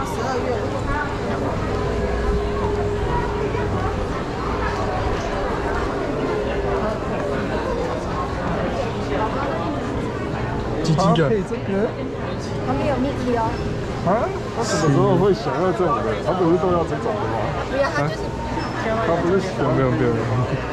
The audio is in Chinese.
12月。 鸡鸡的。 配这个旁边有 Mickey 哦。 啊？他什么时候会想要这种的？他不是都要这种的吗？ 不要，它就是。 他不是想不用。